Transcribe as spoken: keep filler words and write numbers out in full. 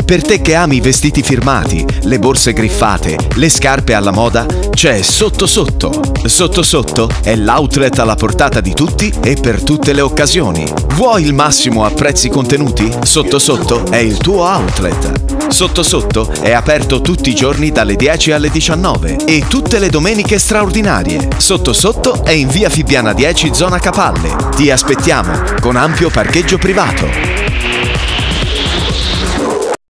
Per te che ami i vestiti firmati, le borse griffate, le scarpe alla moda, c'è Sotto Sotto. Sotto Sotto è l'outlet alla portata di tutti e per tutte le occasioni. Vuoi il massimo a prezzi contenuti? Sotto Sotto è il tuo outlet. Sotto Sotto è aperto tutti i giorni dalle dieci alle diciannove e tutte le domeniche straordinarie. Sotto Sotto è in via Fibbiana dieci, zona Capalle. Ti aspettiamo con ampio parcheggio privato.